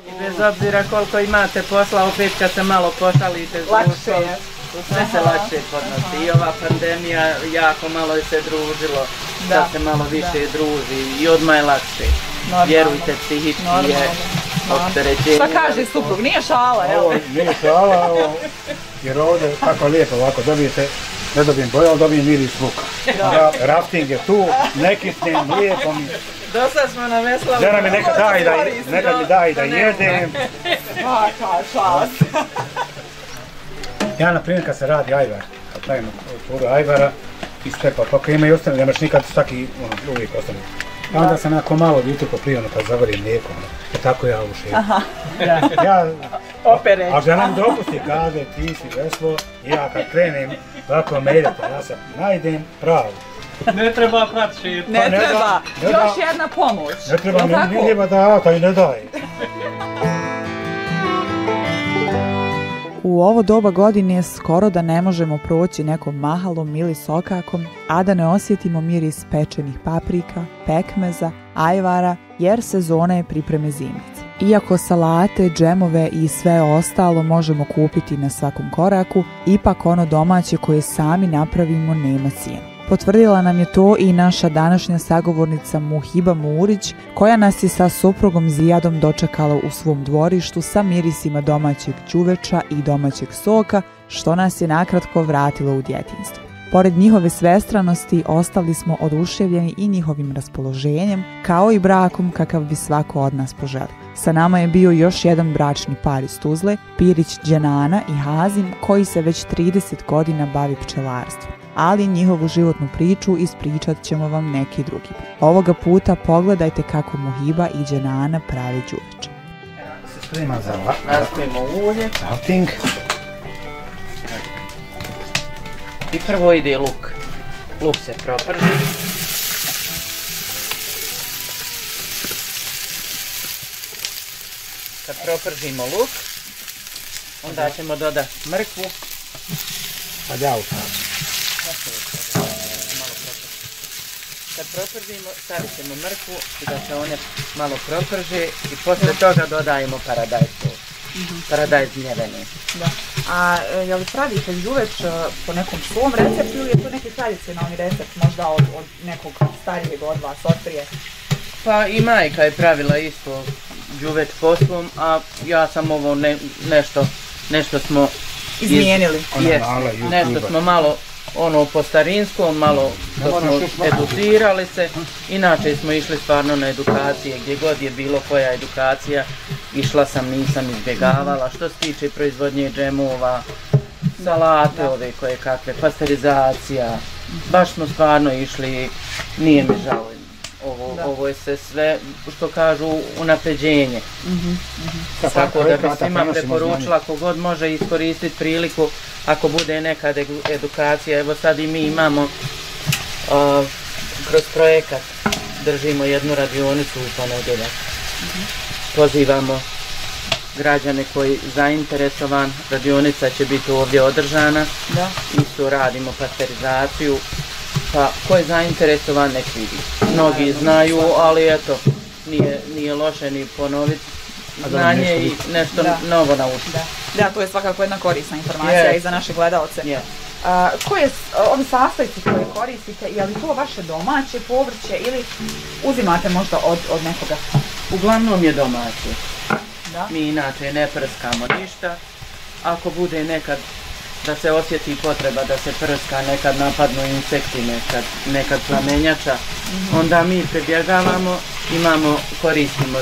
I bez obzira koliko imate posla, opet kad se malo pošalite s društvom, sve se lakše podnosi. I ova pandemija jako malo je se družilo, da se malo više druži i odmah je lakše. Vjerujte, psihički je opterećenje. Šta kaže suprug, nije šala, jel? Ovo nije šala, jer ovdje kako lijepo ovako dobijete, ne dobijem boju, ali dobijem miris luka. Rafting je tu, nekisnem, lijepo mi. Dosta smo naveslali. Žena mi nekad mi da i da jedem. Šala. Ja, na primjer, kad se radi ajvar, kad pravimo turu ajvara, iz pepa koka ima i ostane, nemaš nikad svaki, uvijek ostane. A onda sam onako malo vitukao prije, kad zavarim mlijeko, tako ja ušem. A žena mi dopusti, kaže, ti si veslo, ja kad krenem, tako me idete, ja se najdem pravo. Ne treba prati šet. Ne treba, još jedna pomoć. Ne treba, ne treba da ata i ne daje. U ovo doba godine skoro da ne možemo proći nekom mahalom ili sokakom, a da ne osjetimo miris pečenih paprika, pekmeza, ajvara, jer sezona je pripreme zimnice. Iako salate, džemove i sve ostalo možemo kupiti na svakom koraku, ipak ono domaće koje sami napravimo nema cijenu. Potvrdila nam je to i naša današnja sagovornica Muhiba Murić, koja nas je sa suprugom Zijadom dočekala u svom dvorištu sa mirisima domaćeg đuveča i domaćeg soka, što nas je nakratko vratilo u djetinjstvo. Pored njihove svestranosti, ostali smo oduševljeni i njihovim raspoloženjem, kao i brakom kakav bi svako od nas poželio. Sa nama je bio još jedan bračni par iz Tuzle, Pirić Dženana i Hazim, koji se već 30 godina bavi pčelarstvom. Ali njihovu životnu priču ispričat ćemo vam neki drugi put. Ovoga puta pogledajte kako Muhiba i Dženana pravi đuveče. Se sprema za Nastavimo ulje. rafting. I prvo ide luk. Luk se proprži. Kad propržimo luk, onda ćemo dodati mrkvu. Sad ja ustavim. Kad propržimo, stavit ćemo mrkvu i da se one malo proprže i poslije toga dodajemo paradajz sos. Paradajz gnjeveni. A je li pravite đuveč po nekom svom receptu ili je to neki tradicionalni recept, možda od nekog starijeg od vas, od prije? Pa i majka je pravila isto đuveč po svom, a ja sam ovo nešto smo izmijenili. Nešto smo malo po starinskom, malo smo educirali se, inače smo išli stvarno na edukacije, gdje god je bilo koja edukacija, išla sam, nisam izbjegavala, što se tiče proizvodnje džemova, salate ove koje kakve, pasterizacija, baš smo stvarno išli, nije mi žao. Ovo je sve, što kažu, unapređenje. Tako da bi svima preporučila, kogod može iskoristiti priliku, ako bude neka edukacija. Evo sad i mi imamo kroz projekat, držimo jednu radionicu u ponedjeljak. Pozivamo građane koji zainteresovan, radionica će biti ovdje održana, isto radimo pasterizaciju. Pa, ko je zainteresovan nek vidi. Mnogi znaju, ali eto, nije loše ni ponoviti znanje i nešto novo naučiti. Da, to je svakako jedna korisna informacija i za naše gledalce. Koje ovi sastojci koje koristite, je li to vaše domaće povrće ili uzimate možda od nekoga? Uglavnom je domaće. Mi inače ne prskamo ništa. Ako bude nekad da se osjeti potreba da se prska, nekad napadnu insekti, nekad plamenjača, onda mi pribjegavamo, koristimo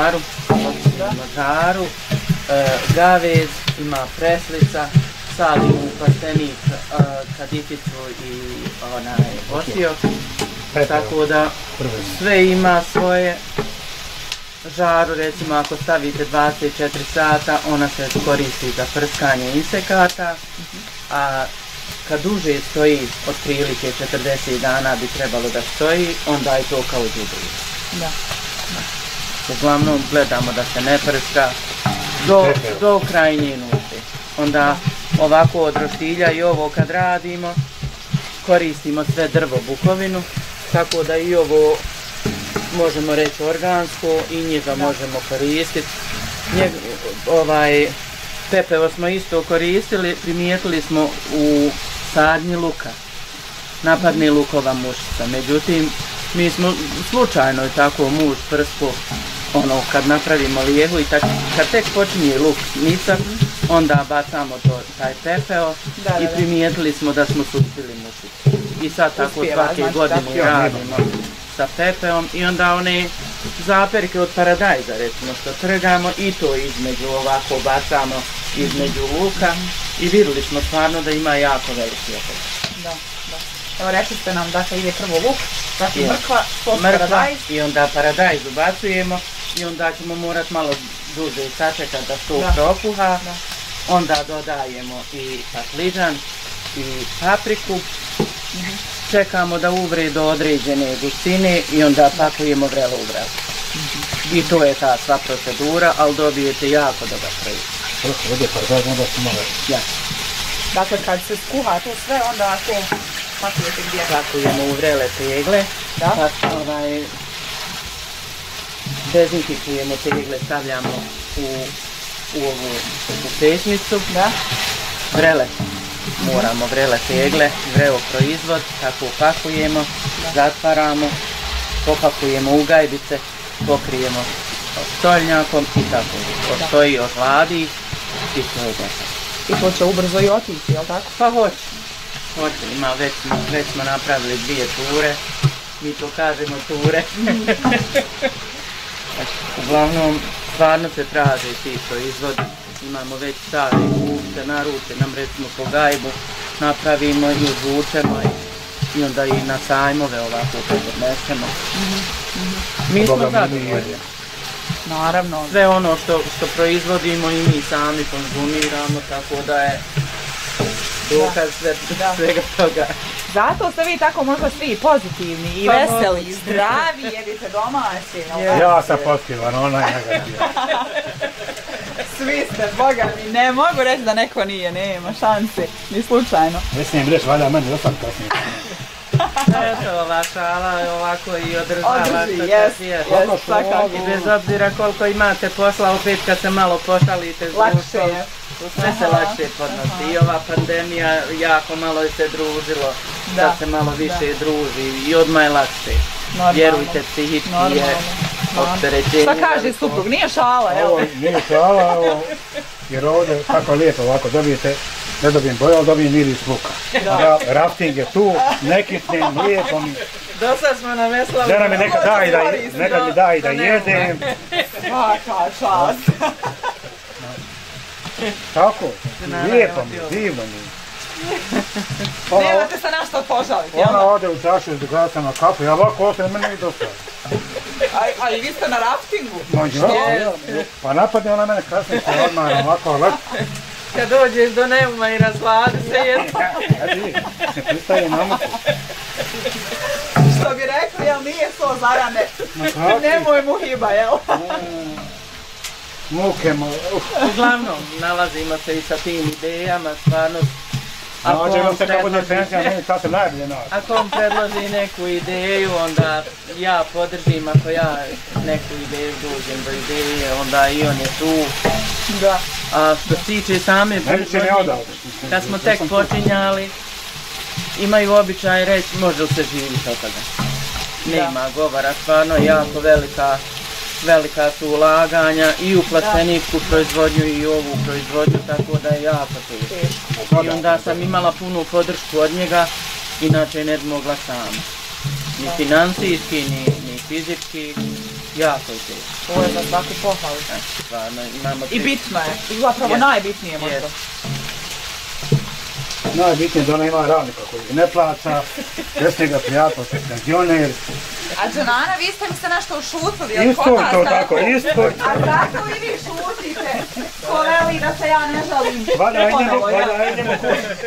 žaru, gavez, ima preslica, salimo u plastenik kadificu i osio, tako da sve ima svoje. Žaru, recimo, ako stavite 24 sata, ona se koristi za prskanje insekata, a kad duže stoji, otprilike 40 dana bi trebalo da stoji, onda je to kao đubrivo. Uglavnom gledamo da se ne prska do krajnje nužde. Onda ovako od roštilja i ovo kad radimo, koristimo sve drvo bukovinu, tako da i ovo možemo reći organsko i njega možemo koristiti. Pepeo smo isto koristili, primijetili smo u sadnji luka, napadni lukova mušica. Međutim, mi smo slučajno tako muž prsko, kad napravimo lijehu i kad tek počinje luk nicak, onda bacamo taj pepeo i primijetili smo da smo suzbili mušicu. I sad tako svake godine radimo sa pepeom i onda one zaperke od paradajza recimo što trgamo i to između ovako bacamo između luka i vidjeli smo stvarno da ima jako veliki efekt. Da. Evo rekli ste nam da ide prvo luk, zatim mrkva i onda paradajz ubacujemo i onda ćemo morati malo duže sačekati da to prokuha. Onda dodajemo i patliđan i papriku. Čekamo da uvre do određene gustine i onda pakujemo vrelo u vrelo. I to je ta sva procedura, ali dobijete jako dobar proizvod. Dakle, kad se skuha to sve, onda to pakujete gdje? Pakujemo u vrele tegle. Dezinfikujemo tegle, stavljamo u pesnicu. Vrele. Moramo vrele tegle, vreo proizvod, tako pakujemo, zatvaramo, popakujemo u gajbice, pokrijemo stoljnjakom i tako. Ostoji, ohladi i to je gotovo. I to će ubrzo i otići, jel tako? Pa hoće, već smo napravili 2 ture, mi to kažemo ture. Uglavnom, stvarno se traže ti proizvodi. Imamo već stare kupce, naruče nam recimo po gajbu, napravimo i odvučemo i onda i na sajmove ovako podnesemo. Mi smo zadovoljni. Naravno. Sve ono što proizvodimo i mi sami konzumiramo, tako da je dokaz svega toga. Zato ste vi tako možda svi pozitivni i veseli, i zdravi, jedite domaći. Ja sam pozitivan, ona je negativan. Svi ste, boga mi, ne mogu reći da neko nije, nema šanse, ni slučajno. Ne smijem reći, valjda meni ostati kasnije. Eto, ova šala ovako i održava što se je. I bez obzira koliko imate posla, opet kad se malo pošalite s društvom, sve se lakše podnosi. I ova pandemija jako malo je se družilo, sad se malo više druži i odmah je lakše. Vjerujte, psihički je opterećenje. Šta kaže suprug, nije šala, evo? Nije šala, jer ovdje tako lijepo ovako dobijete, ne dobijem boju, ali dobijem miris luka. Rafting je tu, nekitnim, lijepo mi. Dosad smo naveslali. Žena mi nekad mi da i da jedem. Svaka čast. Tako, lijepo mi, divno mi. Nemate se na što požaliti, jel? Ona ode u čašu da gleda sam na kafu, ja ovako ostajem, meni nije dosta. A i vi ste na raftingu? Pa napadne ona mene kasnije, se odmah ovako lak. Kad dođeš do Neuma i razladi se jedno. Ne pristaje na muku. Što bi rekli, jel nije so zarane? Nemoj mu hiba, jel? Muke moje. Uglavnom, nalazimo se i sa tim idejama, stvarno. Ako on predloži neku ideju, onda ja podržim, ako ja neku ideju dođem do ideje, onda i on je tu. A što se tiče same proizvodnje, kad smo tek počinjali, imaju običaj reći može li se živjeti od toga. Nema govora, stvarno jako velika su ulaganja i u plasteničku proizvodnju i ovu proizvodnju, tako da je jako teško. I onda sam imala punu podršku od njega, inače ne bi mogla sama. Ni financijski, ni fizički, jako je teško. Ovo je za svaku pohvalu. I bitno je, zapravo najbitnije možda. Najbitnije da ona ima radnika koji ne plaća, desne ga prijatelj, penzioner. A Džanana, vi ste mi se nešto ušutili, isto to tako, isto. A zato i vi šutite, ko veli da se ja ne žalim. Valja idemo kući.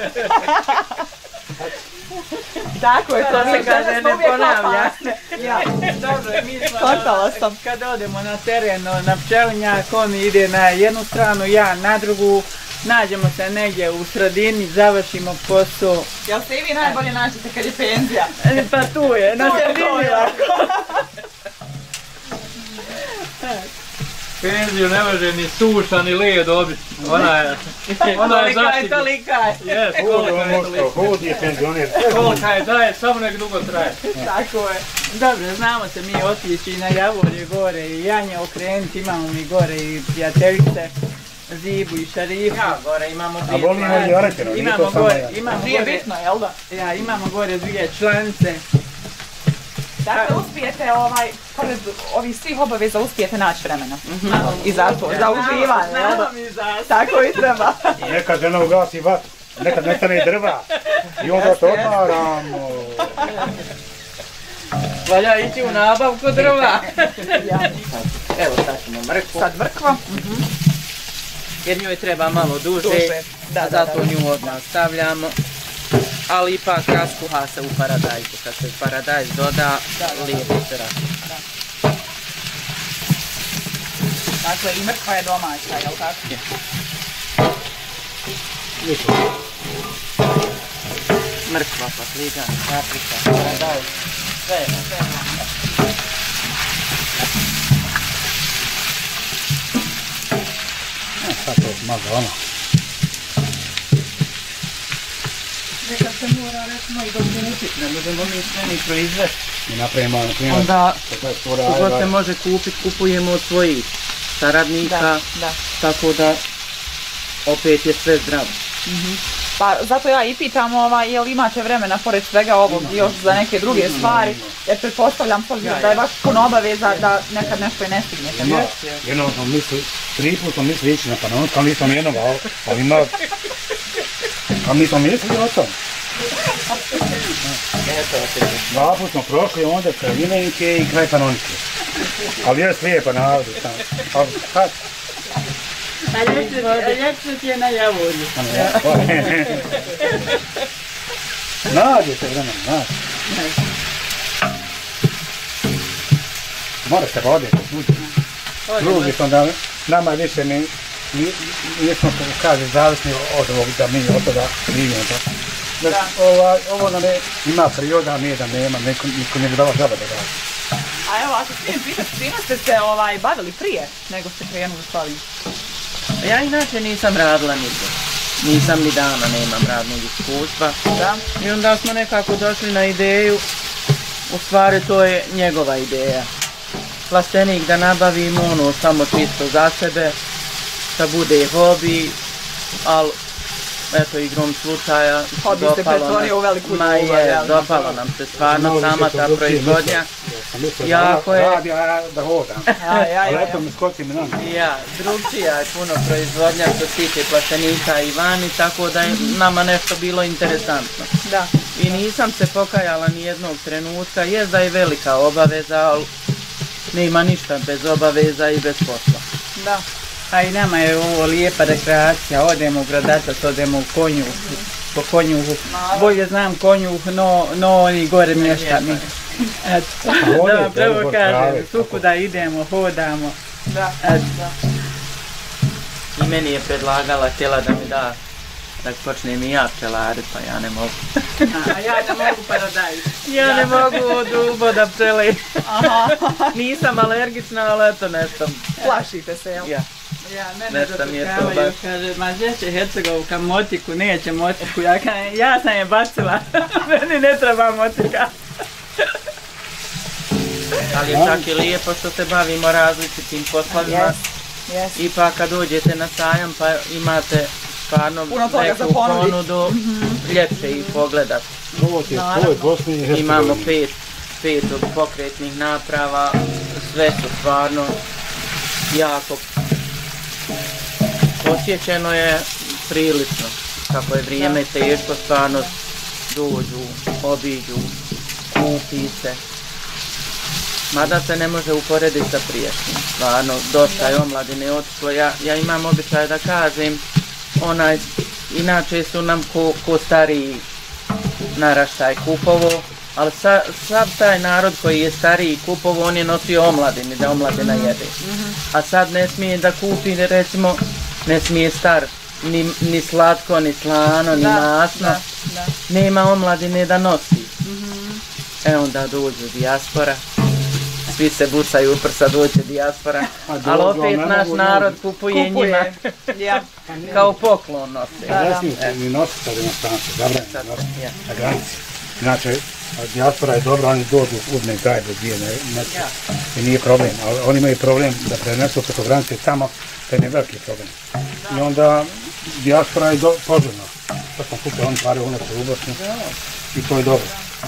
Tako je, to se kaže ne ponavlja. Dobro, mi smo kad odemo na teren, na pčelinjak, on ide na jednu stranu, ja na drugu. Nađemo se negdje u sredini, završimo posao. Jel se i vi najbolje nađete kad je penzija? Pa tu je, na sredini lako. Penziju ne može ni suša ni lije dobiti. Ona je zasigurna. Tolika je. Jes, Hud je penzioner. kolika je daje, samo nek dugo traje. Tako je. Dobro, znamo se mi otići i na Javorje gore i Janje okrenuti, imamo mi gore i prijateljice. Zibu i Šarifu. Ja, gore imamo A volimo i Aretino, nije to samo ja. Nije bitno, jel da? Ja, imamo gore dvije članice. Dakle, uspijete, pored ovih svih obaveza, uspijete naći vremena. I zato, za uživanje, jel da? Tako i treba. Nekad žena ugasi vatru, nekad nestane drva. I onda to otvaramo. Valja ići u nabavku drva. Evo sad ćemo mrkvu. Sad mrkva. Jer njoj treba malo duže, zato nju odmah stavljamo. Ali ipak raskuha se u paradajzu. Kad se paradajz doda, lijepo se raskuha. Dakle, i mrkva je domaća, jel tako? Mrkva, paprika, paradajz, sve. Sad to malo ono. Nekad se mora recimo i dokupiti, ne možemo mi sve ni proizvesti. I napravimo, na primjer, Onda, kogod se može kupiti, kupujemo od svojih saradnika, tako da opet je sve zdravo. Pa zato ja i pitam, jel imate vremena pored svega ovog još za neke druge stvari, jer pretpostavljam s obzirom da je baš puno obaveza da nekad nešto i ne stignete. Jednom smo mislili, 3 puta smo mislili ići na Panonsku, ali nisam jednog, ali ima... Ali nisam mislili o tom. 2 puta smo prošli, onda Kraljinenke i kraj Panonske. Ali je lijepo navodi tamo. A ljepše ti je na Javorju. Nađe se vremen, nađe. Mora se voditi, drugi smo da nama više nismo, kaže, zavisni od ovog da mi od toga živimo. Ovo nam ima perioda, a nije da nema, niko ne dava žaba da radi. A evo, ako smijem pitati, čime ste se bavili prije nego ste krenuli s ovim? Ja inače nisam radila nigdje. Nisam ni dana, nemam radnog iskustva. I onda smo nekako došli na ideju, u stvari to je njegova ideja. Plastenik da nabavimo ono samo čisto za sebe, da bude hobi, ali eto igrom slučaja dopalo nam se stvarno sama ta proizvodnja. Jako je... da hodam, ali eto mi skočim nam. Ja, drugčija je puno proizvodnja što se tiče plastenika i vani, tako da je nama nešto bilo interesantno. I nisam se pokajala ni jednog trenutka, jest da je velika obaveza, ali nema ništa bez obaveza i bez posla. Da. A i nama je ovo lijepa rekreacija, odemo u Gradatac, odemo u Konjuh, po Konjuhu. Bolje znam Konjuh, no oni gore mještani. Eto, da vam prvo kažem, svukuda idemo, hodamo. I meni je predlagala, htjela da mi da počnem i ja pčelarit, pa ja ne mogu. A ja ne mogu paradajz. Ja ne mogu od uboda pčeli. Nisam alergična, ali eto nešto. Plašite se, jel? Ja. Ja, mene dotukavaju, kaže, ma gdje će Hercegovka motiku, neće motiku, ja sam je bacila, meni ne treba motika. Ali je čak i lijepo što se bavimo različitim poslovima. Ipak kad dođete na sajam pa imate stvarno neku ponudu, ljepše ih pogledati. Imamo 5 pokretnih naprava, sve su stvarno jako posjećeno je prilično. Kako je vrijeme teško, stvarno dođu, obiđu, kupi se. Mada se ne može uporediti sa prijašnjim. Stvarno, dosta je omladine otišlo. Ja imam običaj da kažem, inače su nam ko stariji naraštaj kupovo, ali sav taj narod koji je stariji kupovo, on je nosio omladini, da omladina jede. A sad ne smije da kupi, recimo, ne smije star ni slatko, ni slano, ni masno. Nema omladine da nosi. Onda dođu dijaspora, svi se bucaju u prsa, doće dijaspora, ali opet naš narod kupuje njima kao poklon nose. Ne smijete ni nositi sad inostranstvo, zabranjeno nositi na granici. Znači, dijaspora je dobra, oni dođu uzme kraj do dvije neće i nije problem, ali oni imaju problem da prenesu preko granice tamo, to je veliki problem. I onda dijaspora je poželjna. To smo kupili, oni pare uneće u Bosnu i to je dobro.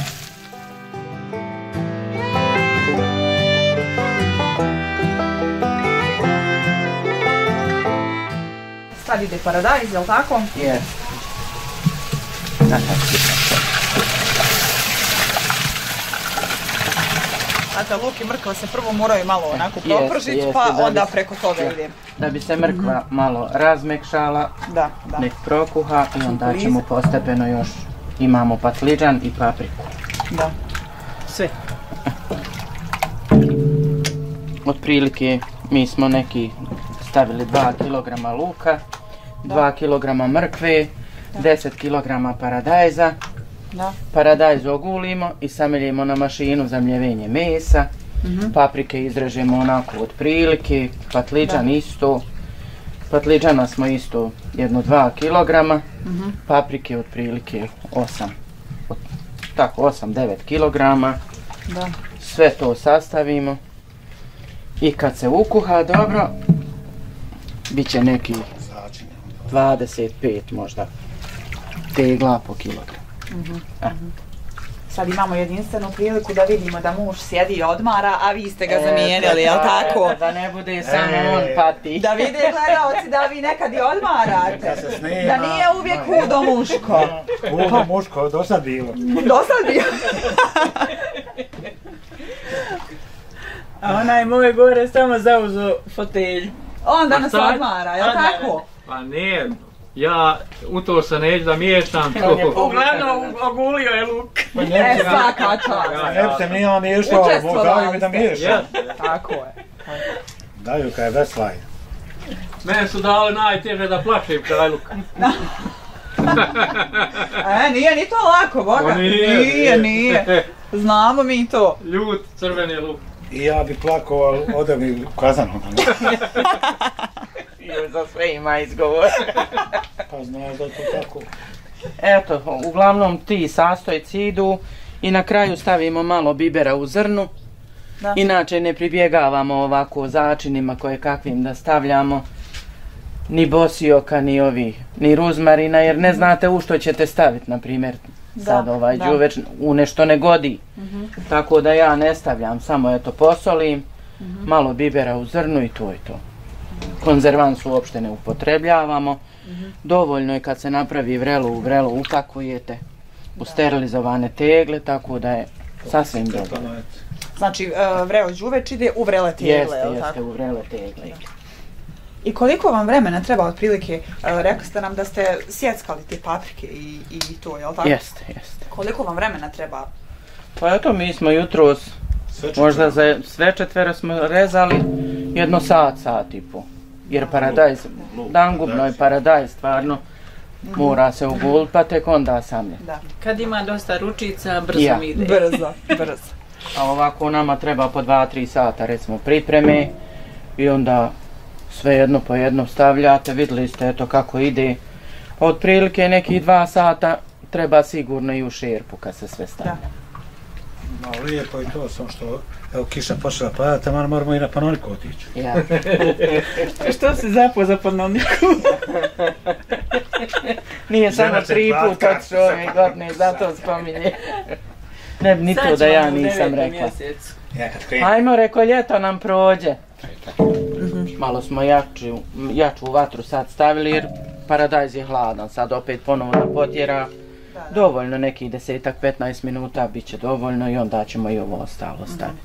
Sad ide paradajz, je li tako? Jes. Znate, luk i mrkva se prvo moraju malo onako propržiti, pa onda preko toga ide. Da bi se mrkva malo razmekšala, nek prokuha i onda ćemo postepeno još, imamo patliđan i papriku. Da. Sve. Otprilike mi smo neki stavili 2 kg luka, 2 kg mrkve, 10 kg paradajza. Paradajz ogulimo i sameljimo na mašinu za mljevenje mesa. Paprike izrežemo onako otprilike, patliđan isto. Patliđana smo isto 1-2 kg, paprike otprilike 8-9 kg. Sve to sastavimo i kad se ukuha dobro, bit će neki 25 možda tegla po kilogram. Sad imamo jedinstvenu priliku da vidimo da muž sjedi i odmara, a vi ste ga zamijenili, jel tako? Da ne bude samo on pati. Da vide gledalci da vi nekad i odmarate. Da nije uvijek hudo muško. Hudo muško, dosad bilo. Dosad bilo? A onaj moj gore samo zauzo fotelju. On danas odmara, jel tako? Pa ne, ja u to se neću da miješam. Uglavnom ogulio je luk. Svaka čast. Ne bi se nije miješao, daju mi da miješam. Tako je. Daju kaj je veslaj. Mene su dali najteže da plačem kraj luka. Nije ni to lako, Boga. Nije. Znamo mi to. Ljut, crveni luk. I ja bi plakao, ali ode mi kazano. Za sve ima izgovor. Pa znaš da je to tako. Eto, uglavnom ti sastojci idu i na kraju stavimo malo bibera u zrnu. Inače ne pribjegavamo ovako začinima koje kakvim da stavljamo. Ni bosioka, ni ruzmarina, jer ne znate u što ćete staviti, na primjer. Sad ovaj đuveč u nešto ne godi. Tako da ja ne stavljam, samo eto posolim, malo bibera u zrnu i to je to. Konzervans uopšte ne upotrebljavamo. Dovoljno je kad se napravi vrelo u vrelo upakujete u sterilizovane tegle, tako da je sasvim dobro. Znači vreo đuveč ide u vrele tegle, je li tako? Jeste, u vrele tegle. I koliko vam vremena treba otprilike, rekli ste nam da ste sjeckali te paprike i to, je li tako? Jeste. Koliko vam vremena treba? Pa eto, mi smo jutros, možda za sve četvero smo rezali jedno sat i po. Jer paradajz, dangubno je paradajz, stvarno mora se uguliti pa tek onda samlje. Kad ima dosta ručica, brzo mi ide. Brzo. A ovako nama treba po 2-3 sata recimo pripreme i onda sve jedno po jedno stavljate, vidjeli ste eto kako ide. Otprilike nekih 2 sata treba sigurno i u šerpu kad se sve stavlja. No, lijepo i to, samo što evo kiša počela padati, a moramo i na Panoniku otići. Ja. Što si zapao za Panoniku? Nije samo 3 puta otišao ove godine, zato spominje. Ne bi ni to da ja nisam rekla. Ajmo, reko, ljeto nam prođe. Malo smo jaču vatru sad stavili jer paradajz je hladan, sad opet ponovno potjera. Dovoljno, nekih 10-15 minuta bit će dovoljno i onda ćemo i ovo ostalo staviti.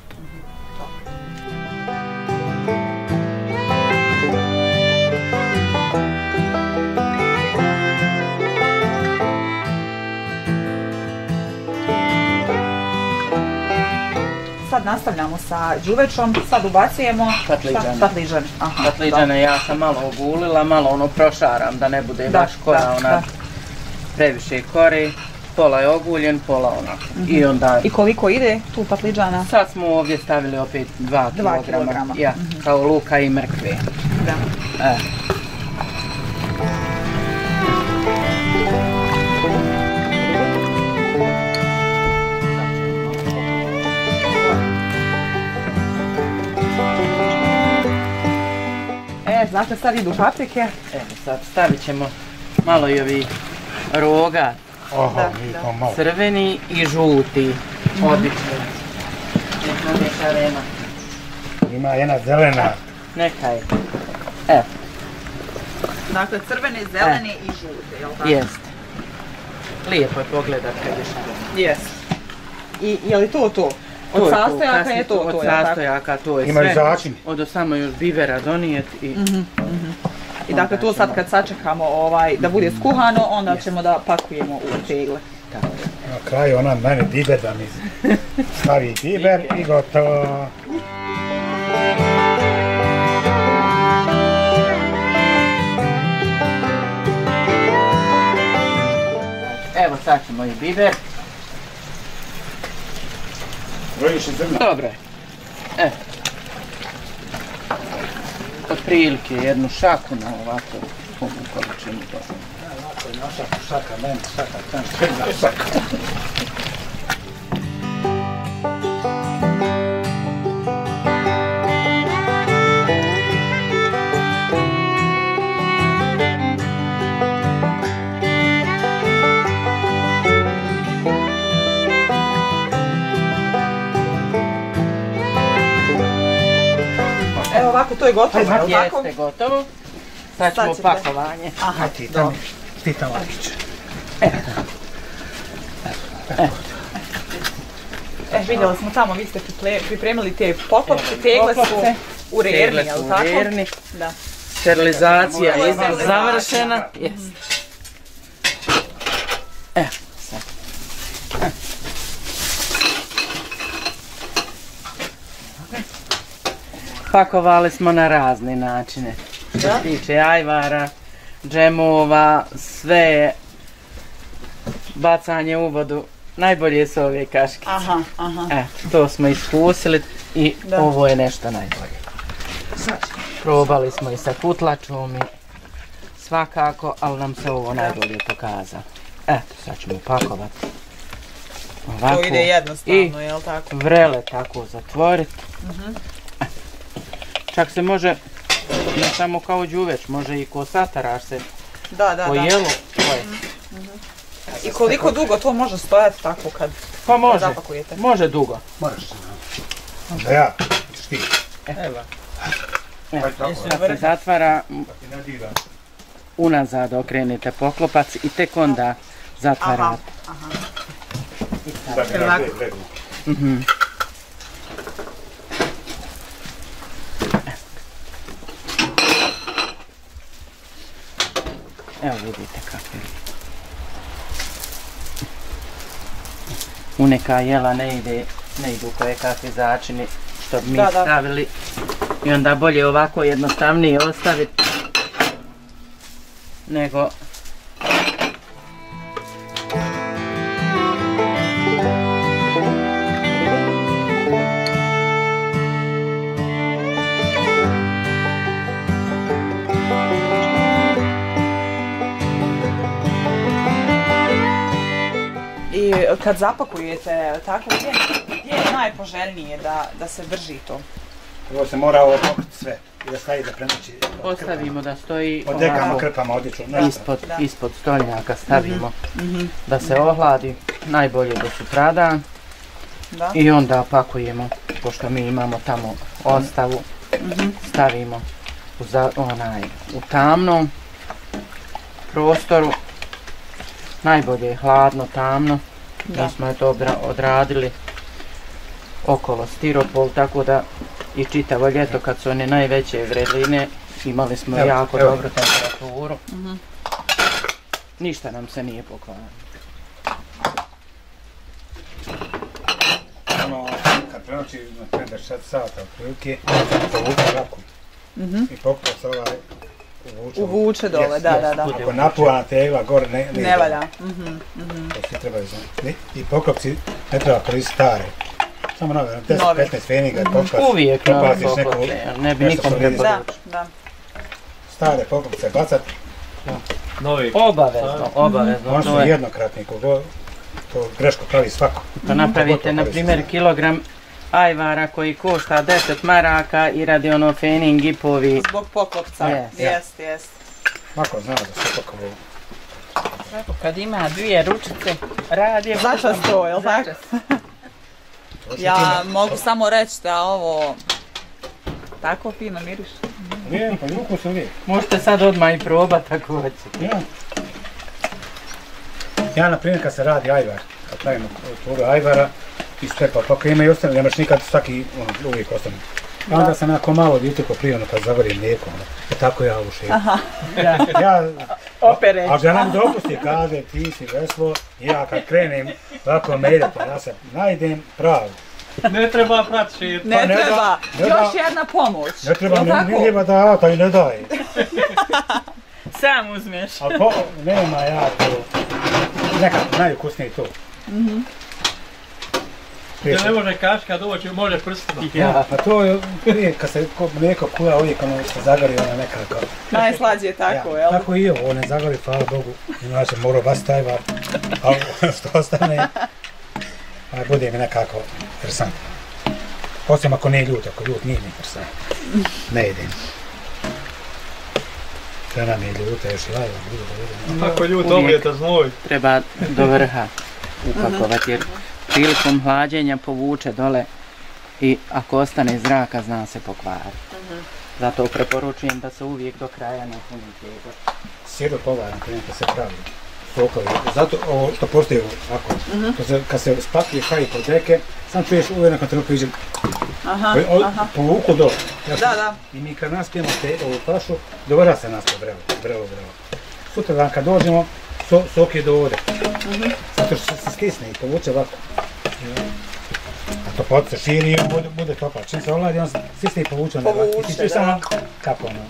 Sad nastavljamo sa đuvečom, sad ubacujemo patliđane. Patliđane ja sam malo ogulila, malo ono prošaram da ne bude baš kora ona previše kore. pola je oguljen, pola onako. I onda... I koliko ide tu patlidžana? Sad smo ovdje stavili opet 2 kilograma. Ja, kao luka i mrkve. Da. Znate, sad idu paprike. Evo sad stavit ćemo malo i ovih roga. Crveni i žuti. Obični. Neka mješavina. Ima jedna zelena. Neka je. Evo. Dakle, crveni, zeleni i žuti, jel tako? Jest. Lijepo je pogledat kad je šarena. Jest. I je li to to? Od sastojaka je to, od sastojaka to je sve. Ima i začin. Od samo još bivera donijeti i... I dakle to sad kad sačekamo da bude skuhano, onda ćemo da pakujemo u tegle. Na kraju ona mene biber da mi stavi biber i gotovo. Evo sad ćemo i biber. Brojiš i zrna? Dobro je. Otprilike jednu šaku na ovako punu količinu toga. Ovako je na šaka, meni šaka, tam jedna šaka. Evo ovako, to je gotovo, je li tako? Jeste gotovo. Sad ćemo pakovanje. Aha, ti tamo liče. Vidjeli smo tamo, vi ste pripremili te poklopce, tegle su u rerni, je li tako? Tegle su u rerni. Sterilizacija je završena. Evo, sad. Pakovali smo na razne načine. Što se tiče ajvara, džemova, sve bacanje u vodu. Najbolje su ove kaškice. To smo iskusili i ovo je nešto najbolje. Probali smo i sa kutlačom i svakako, ali nam se ovo najbolje pokazalo. Eto, sad ćemo pakovati. Ovako. To ide jednostavno, jel tako? Vrele tako zatvoriti. Čak se može, ne samo kao đuveč, može i ko sataraš se pojelo. I koliko dugo to može stojati tako kad zapakujete? Može dugo. Možeš. Da ja, šti. Evo. Kad se zatvara, unazad okrenete poklopac i tek onda zatvarate. Evo vidite kako je. U neka jela ne idu koje kakvi začini što bi mi stavili. I onda bolje ovako jednostavnije ostaviti nego... I kad zapakujete tako, gdje je najpoželjnije da se drži to? Ovo se mora pokriti sve i da stavi za prenoći. Ostavimo da stoji odekamo, krpamo, odlično. Ispod stoljnjaka stavimo da se ohladi, najbolje do sutradan. I onda pakujemo, pošto mi imamo tamo ostavu, stavimo u tamnom prostoru. Najbolje je hladno, tamno. Mi smo je to odradili okolo stiropol, tako da i čitavo ljeto kad su one najveće vrline imali smo jako dobru temperaturu. Ništa nam se nije pokvarilo. Kad prenoći na 36 sata otprilike, povuče vakum. I poklopac uvuče dole, da. Ako napuvana tegla gore ne valja. To svi trebaju znati. I poklopci ne treba koristiti stare. Samo nove, 10-15 feninga poklopac. Uvijek nove poklope, ne bi nikom preporučio. Da. Stare poklopce bacat. Novi. Obavezno. On su jednokratni, kogo to greško pravi svako. Pa napravite, na primjer, kilogram ajvara koji košta 10 maraka i radi ono fening gipovi. Zbog poklopca, jest. Mako zna da se pokovo. Kad ima 2 ručice, rad je... Začas to, jel tako? Ja mogu samo reći da ovo tako fino miriš. Nije, pa ljuku su uvijek. Možete sad odmah i probati ako hoćete. Ja, na primjer, kad se radi ajvar, kad pravimo toga ajvara, iz trepa toka ima i ostane, nemaš nikad svaki, uvijek ostane. Onda sam onako malo djuteko prije, kad zagori mlijeko, tako ja ušim. A žena mi dopusti, kaže, ti si veslo, ja kad krenem ovako medjeti, ja se najdem pravu. Ne treba prati šir. Ne treba, još jedna pomoć. Ne treba, ne treba da i ne daje. Sam uzmeš. Ali nema ja to, nekako najukusnije to. Da ne može kaška doći, može prstima. A to je prije kad se mlijeko kuja uvijek ono se zagori ona nekako. Najslađe je tako, jel? Tako i ovo, ne zagori, hvala Bogu. Inače morao basti taj var, a ono što ostane, bude mi nekako interesantno. Osim ako nije ljut, ako ljut nije mi interesantno. Ne idem. Žena mi je ljuta, još i lajva, budu da vidim. Ako ljut obijete znoj. Treba do vrha upakovati jer prilikom hlađenja povuče dole i ako ostane zraka zna se pokvariti. Zato preporučujem da se uvijek do kraja ne puni tegla. Sirup ovaj, na primjer, kad se pravi sokovi, zato ovo što postoji ovako, kad se spaklje haji pod reke, sam čuješ uvijek nakon trenutku iđe povuku dole. Da. I mi kad naspijemo ovu pašu, do vrha se naspije brevo. Sutra dan kad dođemo, sok je do ovdje. Zato što se stisne i povuče ovako. A to pot se širi i bude topla. Čim se oladi, on se stisne i povuče onda ovako. I ti čuješ samo kako ono.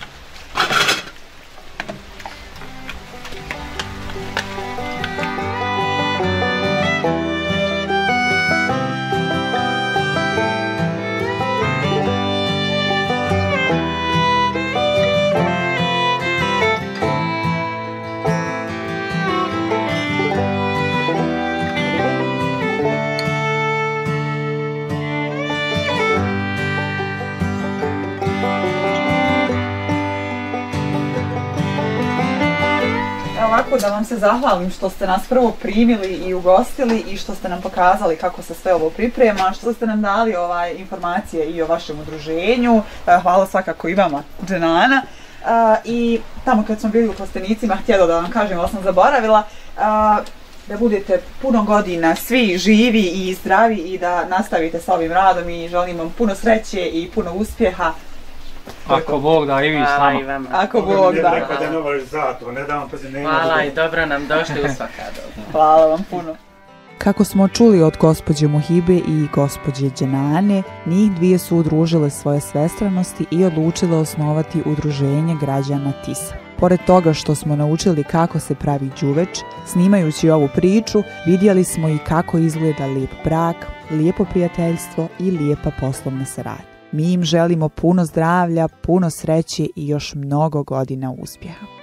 Ovako da vam se zahvalim što ste nas prvo primili i ugostili i što ste nam pokazali kako se sve ovo priprema, što ste nam dali informacije i o vašem udruženju. Hvala svakako i vama, Dženana. I tamo kad smo bili u Plastenicima, htjela da vam kažem, ali sam zaboravila, da budete puno godina svi živi i zdravi i da nastavite sa ovim radom i želim vam puno sreće i puno uspjeha. Ako Bog da i vi s nama. Ako Bog da. Rekao da je novaš zato, ne da vam pazi nema. Hvala i dobro nam došli u svaka dobro. Hvala vam puno. Kako smo čuli od gospođe Muhibe i gospođe Dženane, njih dvije su udružile svoje svestranosti i odlučile osnovati udruženje građana Tisa. Pored toga što smo naučili kako se pravi đuveč, snimajući ovu priču, vidjeli smo i kako izgleda lijep brak, lijepo prijateljstvo i lijepa poslovna saradnja. Mi im želimo puno zdravlja, puno sreće i još mnogo godina uspjeha.